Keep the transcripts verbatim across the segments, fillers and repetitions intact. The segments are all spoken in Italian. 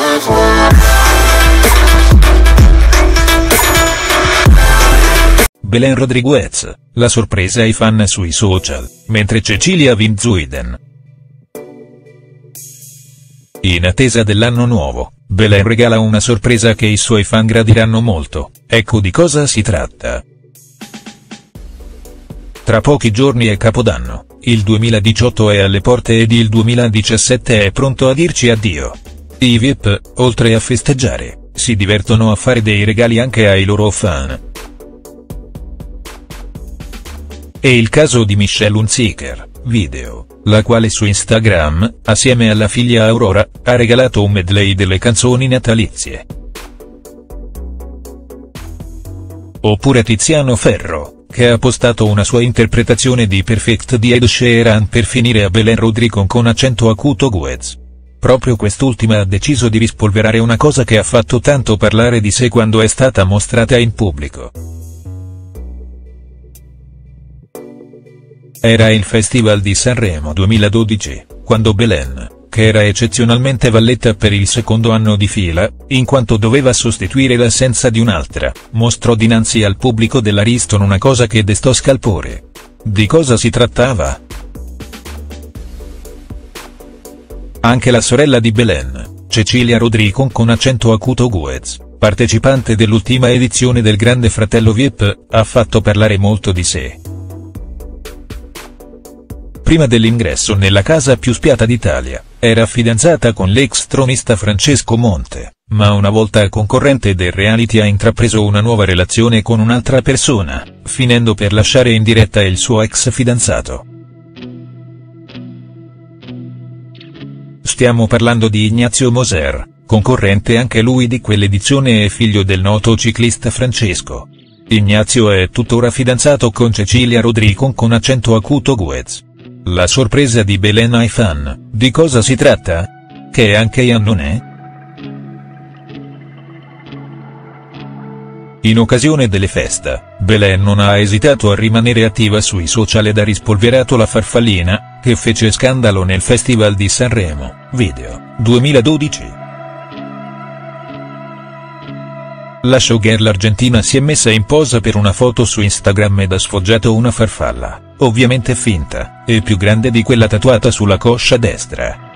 Belen Rodriguez, la sorpresa ai fan sui social, mentre Cecilia Van Zuiden. In attesa dell'anno nuovo, Belen regala una sorpresa che i suoi fan gradiranno molto, ecco di cosa si tratta. Tra pochi giorni è Capodanno, il duemiladiciotto è alle porte ed il duemiladiciassette è pronto a dirci addio. I V I P, oltre a festeggiare, si divertono a fare dei regali anche ai loro fan. È il caso di Michelle Hunziker, video, la quale su Instagram, assieme alla figlia Aurora, ha regalato un medley delle canzoni natalizie. Oppure Tiziano Ferro, che ha postato una sua interpretazione di Perfect di Ed Sheeran per finire a Belen Rodriguez con accento acuto Guez. Proprio quest'ultima ha deciso di rispolverare una cosa che ha fatto tanto parlare di sé quando è stata mostrata in pubblico. Era il Festival di Sanremo duemiladodici, quando Belen, che era eccezionalmente valletta per il secondo anno di fila, in quanto doveva sostituire l'assenza di un'altra, mostrò dinanzi al pubblico dell'Ariston una cosa che destò scalpore. Di cosa si trattava? Anche la sorella di Belen, Cecilia Rodriguez con accento acuto Guez, partecipante dell'ultima edizione del Grande Fratello V I P, ha fatto parlare molto di sé. Prima dell'ingresso nella casa più spiata d'Italia, era fidanzata con l'ex tronista Francesco Monte, ma una volta concorrente del reality ha intrapreso una nuova relazione con un'altra persona, finendo per lasciare in diretta il suo ex fidanzato. Stiamo parlando di Ignazio Moser, concorrente anche lui di quell'edizione e figlio del noto ciclista Francesco. Ignazio è tuttora fidanzato con Cecilia Rodriguez con accento acuto Guez. La sorpresa di Belen ai fan, di cosa si tratta? Che anche Ian non è? In occasione delle feste, Belen non ha esitato a rimanere attiva sui social ed ha rispolverato la farfallina, che fece scandalo nel Festival di Sanremo, video, duemiladodici. La showgirl argentina si è messa in posa per una foto su Instagram ed ha sfoggiato una farfalla, ovviamente finta, e più grande di quella tatuata sulla coscia destra.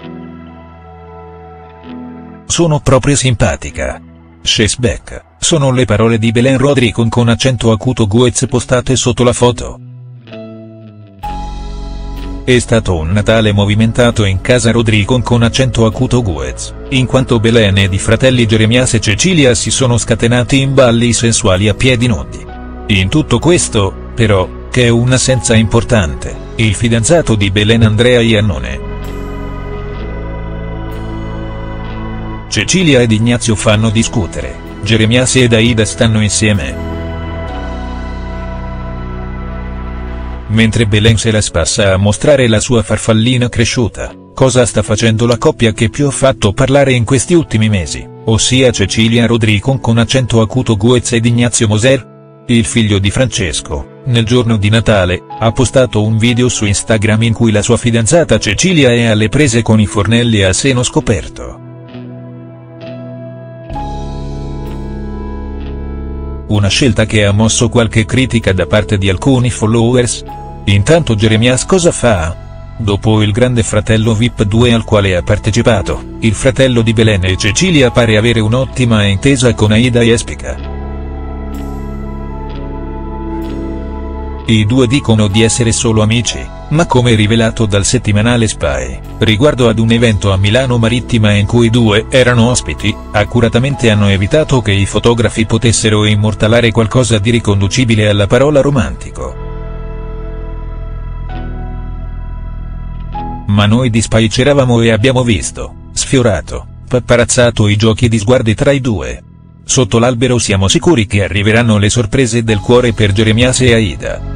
Sono proprio simpatica. She's back, sono le parole di Belen Rodriguez con accento acuto Guez postate sotto la foto. È stato un Natale movimentato in casa Rodriguez con accento acuto Guez, in quanto Belen ed i fratelli Jeremias e Cecilia si sono scatenati in balli sensuali a piedi nudi. In tutto questo, però, che è un'assenza importante, il fidanzato di Belen Andrea Iannone. Cecilia ed Ignazio fanno discutere, Jeremias ed Aida stanno insieme. Mentre Belen se la spassa a mostrare la sua farfallina cresciuta, cosa sta facendo la coppia che più ha fatto parlare in questi ultimi mesi, ossia Cecilia Rodriguez con accento acuto Guez ed Ignazio Moser? Il figlio di Francesco, nel giorno di Natale, ha postato un video su Instagram in cui la sua fidanzata Cecilia è alle prese con i fornelli a seno scoperto. Una scelta che ha mosso qualche critica da parte di alcuni followers. Intanto Jeremias cosa fa? Dopo il Grande Fratello V I P due al quale ha partecipato, il fratello di Belen e Cecilia pare avere un'ottima intesa con Aida Jespica. I due dicono di essere solo amici, ma come rivelato dal settimanale Spy, riguardo ad un evento a Milano Marittima in cui i due erano ospiti, accuratamente hanno evitato che i fotografi potessero immortalare qualcosa di riconducibile alla parola romantico. Ma noi di Spy c'eravamo e abbiamo visto, sfiorato, paparazzato i giochi di sguardi tra i due. Sotto l'albero siamo sicuri che arriveranno le sorprese del cuore per Jeremias e Aida.